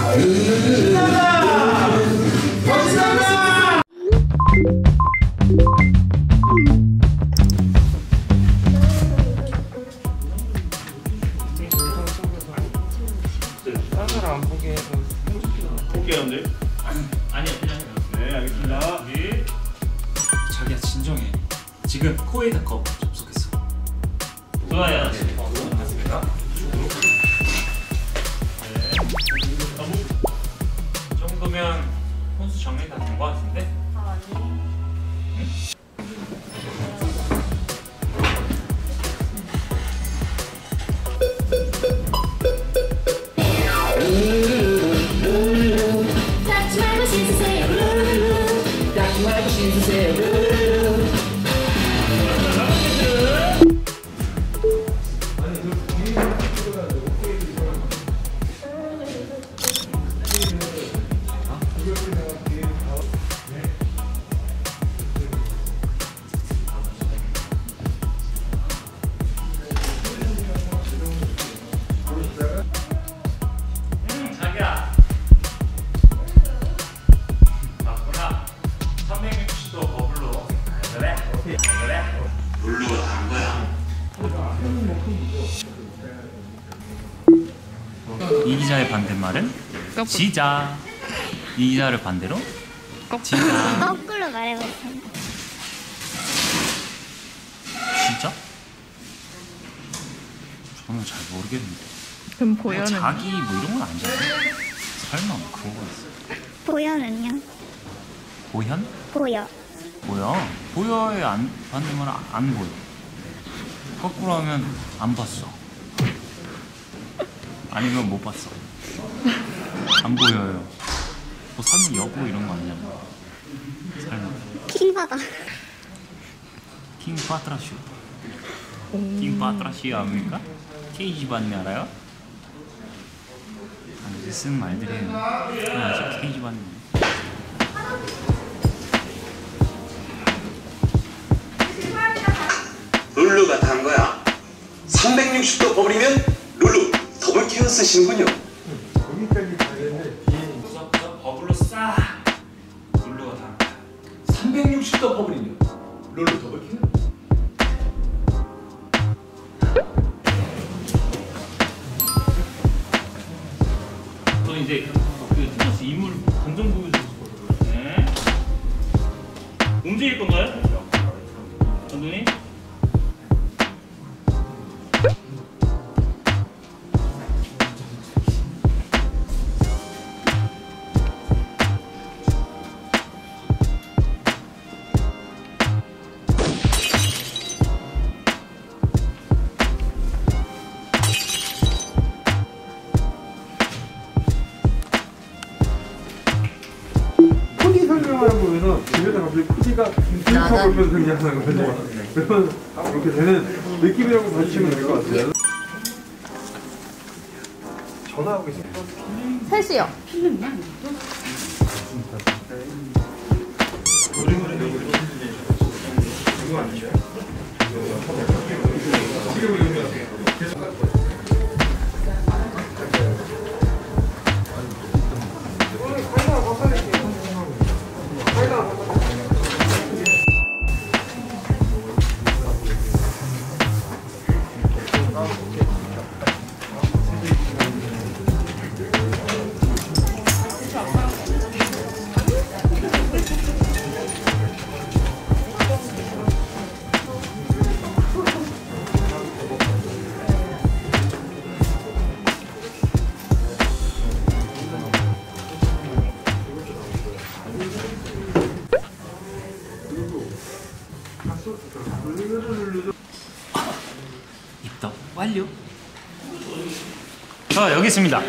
안 보게 해서 볼게요, 근데? 아니요, 그냥 해요. 네, 알겠습니다. 네. 자기야, 진정해. 지금 코웨이드컵 접속했어. 좋아요. 맞습니다. 네. 이 정도면 혼수 정리 다 된 것 같은데? 아니. 자기야. 맞구나. 360도 버블로. 그래? 그래? 룰루가 단 거야. 이 기자의 반대말은 지자. 이 기자를 반대로 지자. 거꾸로 말해보세요. 진짜? 저는 잘 모르겠는데. 그럼 보여는? 자기 뭐 이런 건 아니잖아. 설마 뭐 그런 거 있어? 보여는요? 보현? 보여. 보여? 보여의 반대말은 안 보여. 거꾸로 하면 안 봤어. 아니면 못 봤어. 안 보여요. 뭐 설마 여보 이런 거 아니잖아. 설마. 킹받아. 킹 파트라슈. 킹 파트라슈 압니까? 케이지 반네 알아요? 아, 이제 쓴 말들이에요. 아직 케이지 반네. 룰루가 단 거야. 360도 버블이면 룰루 더블 케어 쓰시는군요. 거기까지 가는데 뒤에 버블로 싹 룰루가 단 거야. 360도 버블이면 룰루 더블 케어? 또 이제 그 티셔츠 이물 감정 보여주고 네. 움직일 건가요? 감독님? 코디 설명하는 거에서 집에다 갑자기 코디가 핑크하고 등장하는 거죠. 그러면 이렇게 되는 느낌이라고 봐주시면 될 것 같아요. 전화하고 있습니다. 3시요. 입덕 완료. 저 여기 있습니다.